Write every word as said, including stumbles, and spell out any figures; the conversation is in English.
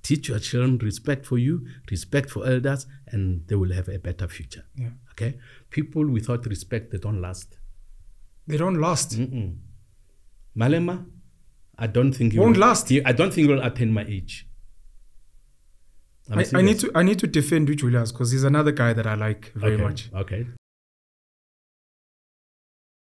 Teach your children respect for you, respect for elders, and they will have a better future. Yeah. Okay? People without respect, they don't last. They don't last. Mm-mm. Malema, I don't think he won't will, last. He, I don't think he will attain my age. I, I need to I need to defend Julius because he's another guy that I like very okay. much. Okay.